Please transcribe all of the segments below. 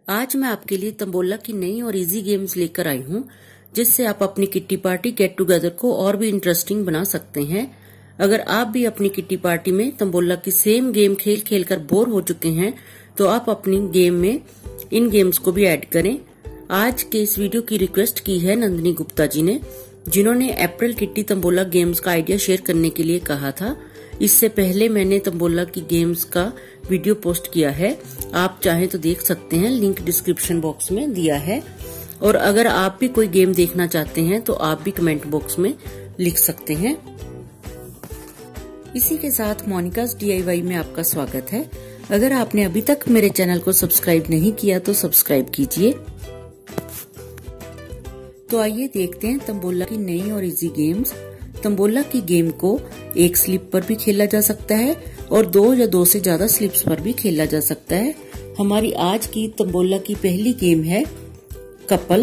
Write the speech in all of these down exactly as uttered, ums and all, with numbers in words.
आज मैं आपके लिए तंबोला की नई और इजी गेम्स लेकर आई हूँ, जिससे आप अपनी किट्टी पार्टी गेट टुगेदर को और भी इंटरेस्टिंग बना सकते हैं। अगर आप भी अपनी किट्टी पार्टी में तंबोला की सेम गेम खेल खेल कर बोर हो चुके हैं, तो आप अपनी गेम में इन गेम्स को भी ऐड करें। आज के इस वीडियो की रिक्वेस्ट की है नंदिनी गुप्ता जी ने, जिन्होंने अप्रैल किट्टी तंबोला गेम्स का आइडिया शेयर करने के लिए कहा था। इससे पहले मैंने तंबोला की गेम्स का वीडियो पोस्ट किया है, आप चाहें तो देख सकते हैं, लिंक डिस्क्रिप्शन बॉक्स में दिया है। और अगर आप भी कोई गेम देखना चाहते हैं तो आप भी कमेंट बॉक्स में लिख सकते हैं। इसी के साथ मोनिकाज़ डीआईवाई में आपका स्वागत है। अगर आपने अभी तक मेरे चैनल को सब्सक्राइब नहीं किया तो सब्सक्राइब कीजिए। तो आइए देखते हैं तंबोला की नई और इजी गेम्स। तंबोला की गेम को एक स्लिप पर भी खेला जा सकता है और दो या दो से ज्यादा स्लिप्स पर भी खेला जा सकता है। हमारी आज की तंबोला की पहली गेम है कपल।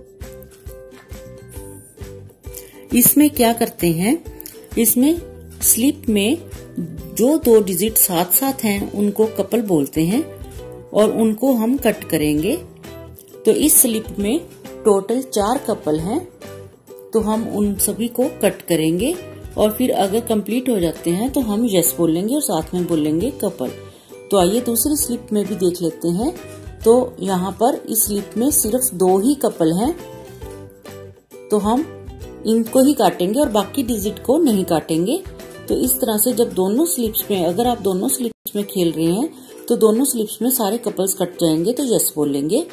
इसमें क्या करते हैं, इसमें स्लिप में जो दो डिजिट साथ साथ हैं उनको कपल बोलते हैं और उनको हम कट करेंगे। तो इस स्लिप में टोटल चार कपल हैं, तो हम उन सभी को कट करेंगे और फिर अगर कंप्लीट हो जाते हैं तो हम यस बोलेंगे और साथ में बोलेंगे कपल। तो आइए दूसरी स्लिप में भी देख लेते हैं। तो यहाँ पर इस स्लिप में सिर्फ दो ही कपल हैं, तो हम इनको ही काटेंगे और बाकी डिजिट को नहीं काटेंगे। तो इस तरह से जब दोनों स्लिप्स में, अगर आप दोनों स्लिप्स में खेल रहे हैं तो दोनों स्लिप्स में सारे कपल्स कट जाएंगे, तो यस बोलेंगे।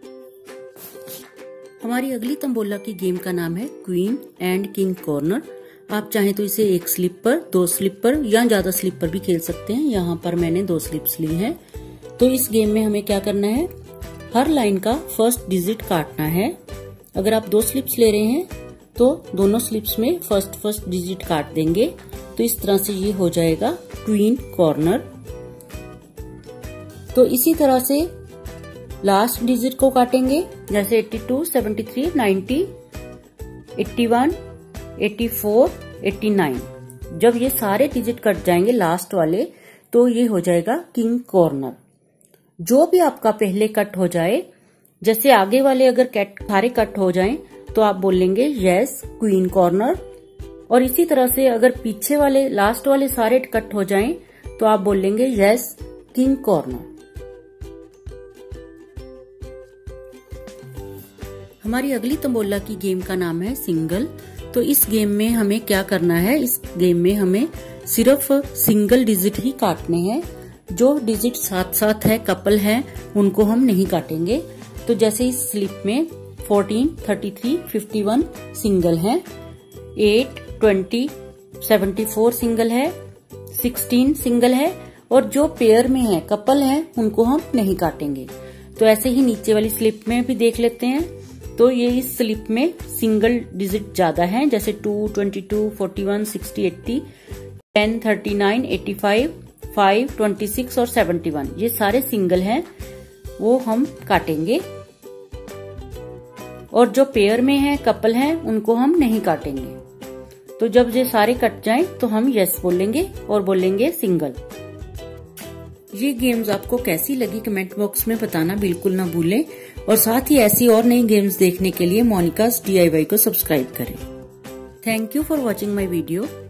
हमारी अगली तंबोला की गेम का नाम है क्वीन एंड किंग कॉर्नर। आप चाहें तो इसे एक स्लिप पर, दो स्लिप पर या ज्यादा स्लिप पर भी खेल सकते हैं। यहाँ पर मैंने दो स्लिप्स ली हैं। तो इस गेम में हमें क्या करना है, हर लाइन का फर्स्ट डिजिट काटना है। अगर आप दो स्लिप्स ले रहे हैं तो दोनों स्लिप्स में फर्स्ट फर्स्ट डिजिट काट देंगे। तो इस तरह से ये हो जाएगा क्वीन कॉर्नर। तो इसी तरह से लास्ट डिजिट को काटेंगे, जैसे बयासी, तिहत्तर, नब्बे, इक्यासी, चौरासी, नवासी। जब ये सारे डिजिट कट जाएंगे लास्ट वाले, तो ये हो जाएगा किंग कॉर्नर। जो भी आपका पहले कट हो जाए, जैसे आगे वाले अगर सारे कट हो जाएं तो आप बोलेंगे यस क्वीन कॉर्नर। और इसी तरह से अगर पीछे वाले लास्ट वाले सारे कट हो जाएं तो आप बोलेंगे यस किंग कॉर्नर। हमारी अगली तंबोला की गेम का नाम है सिंगल। तो इस गेम में हमें क्या करना है, इस गेम में हमें सिर्फ सिंगल डिजिट ही काटने हैं। जो डिजिट साथ साथ है, कपल हैं, उनको हम नहीं काटेंगे। तो जैसे इस स्लिप में चौदह, तैंतीस, इक्यावन सिंगल हैं, आठ, बीस, चौहत्तर सिंगल है, सोलह सिंगल है, और जो पेयर में है, कपल है, उनको हम नहीं काटेंगे। तो ऐसे ही नीचे वाली स्लिप में भी देख लेते हैं। तो ये इस स्लिप में सिंगल डिजिट ज्यादा है, जैसे दो, बाईस, इकतालीस, साठ, अस्सी, दस, उनतालीस, पचासी, पाँच, छब्बीस और इकहत्तर, ये सारे सिंगल हैं, वो हम काटेंगे। और जो पेयर में है, कपल हैं, उनको हम नहीं काटेंगे। तो जब ये सारे कट जाएं तो हम यस बोलेंगे और बोलेंगे सिंगल। ये गेम्स आपको कैसी लगी कमेंट बॉक्स में बताना बिल्कुल ना भूलें। और साथ ही ऐसी और नई गेम्स देखने के लिए मोनिकाज़ डीआईवाई को सब्सक्राइब करें। Thank you for watching my video.